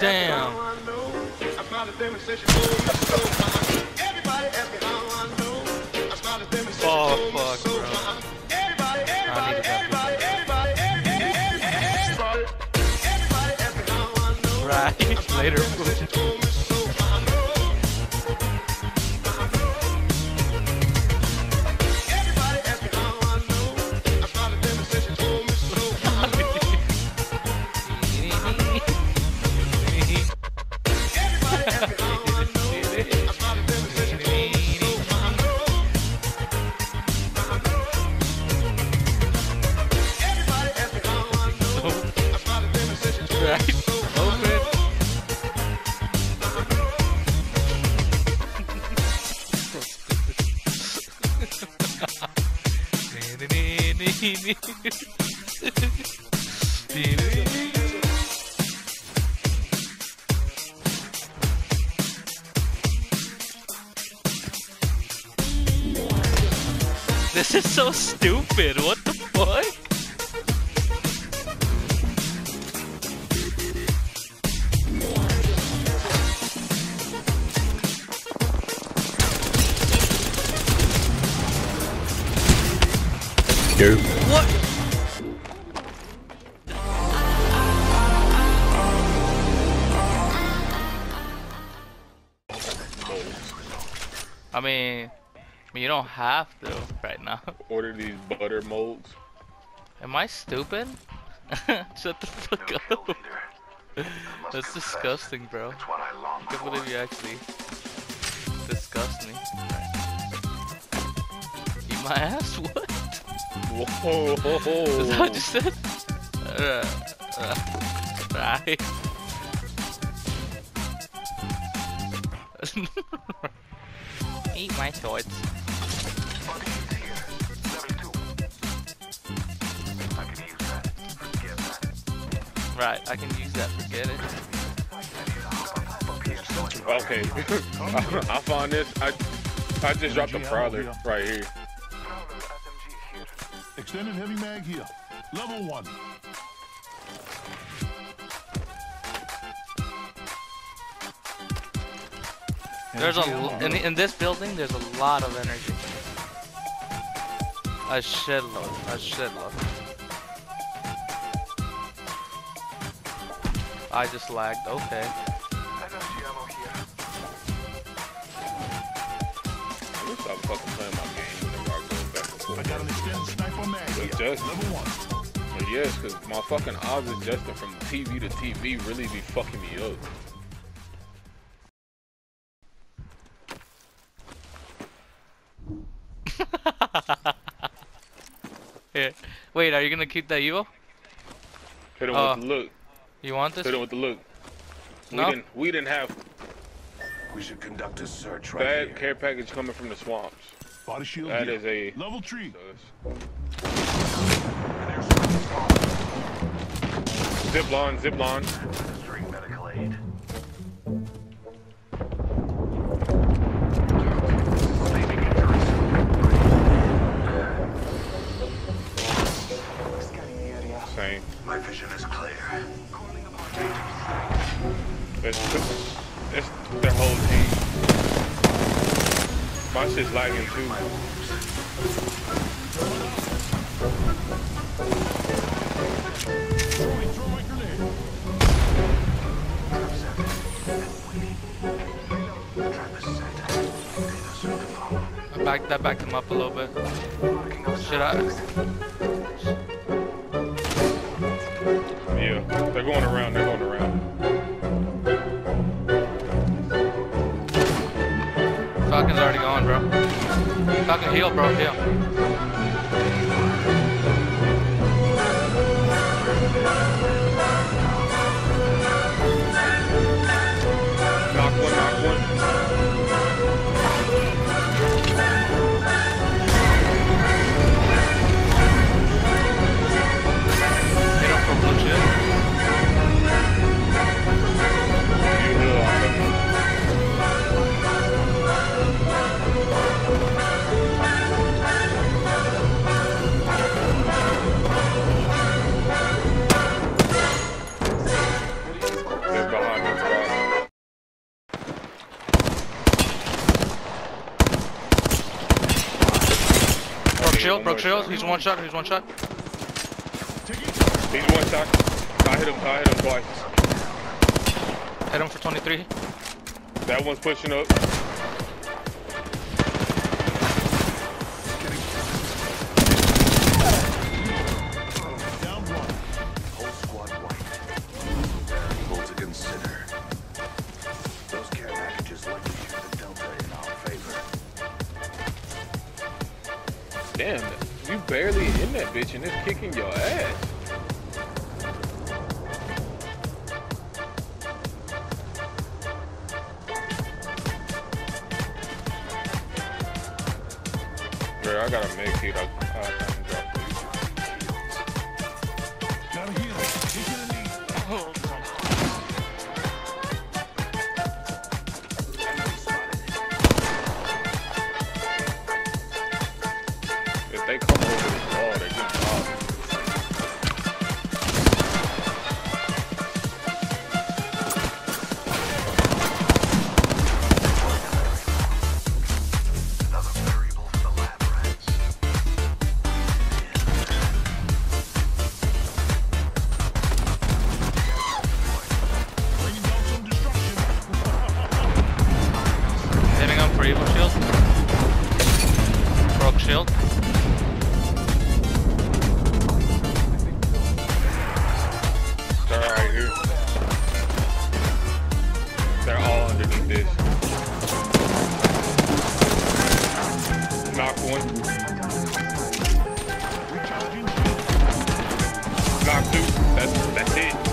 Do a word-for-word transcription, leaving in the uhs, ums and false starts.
Damn. Oh fuck, bro. I needed that. Right, later. Right, open. This is so stupid. What the fuck? What? I mean, I mean, you don't have to right now. Order these butter molds. Am I stupid? Shut the fuck up. That's disgusting, bro. I can't believe you actually disgust me. Eat my ass? What? Whoa! Is that what you said? Uh, uh, right. Eat my shorts. Right, I can use that. Forget it. Okay, I found this. I I just dropped the prowler right here. Extended heavy mag here. Level one. There's a in, in this building. There's a lot of energy. A shitload. A shitload. I just lagged. Okay. I'm gonna stop fucking playing my game whenever I go back and forth. I got an extended sniper mag here. Just Level one. yes, cause my fucking odds adjusting from T V to T V really be fucking me up. Yeah. Wait, are you gonna keep that Evo? Hit him Uh, with the look. You want this? Hit him with the look. No? We didn't. We didn't have We should conduct a search right bad here. care package coming from the swamps. Body shield That here. is a Level three. zip line, zip line. Administering medical aid. Leaving injuries. Scanning the area. Same. My vision is clear. It's, it's their whole team. My shit's lagging too. Throwing throwing grenade. I backed that backed him up a little bit. Should I? Yeah, they're going around. They're going around. Falcon's already gone, bro. Falcon heal, bro. Heal. Knock one, knock one. Hit him for blue shit. You heal off of him. shield, broke shield. He's one shot. He's one shot. He's one shot. I hit him. I hit him twice. Hit him for twenty-three. That one's pushing up. Down one. Whole squad white. Variable to consider. Those care packages likely shoot the Delta in our favor. Damn, you barely in that bitch and it's kicking your ass. Bro, I got a make heat. I, I, I can drop these. Gotta heal. Kick in the knee. If they come over this wall, they get popped. Another variable for the lab rats. Bringing down some destruction. Hitting him for evil shield. Broke shield. They're right here. They're all underneath this. Knock one. Recharging. Knock two. That's that's it.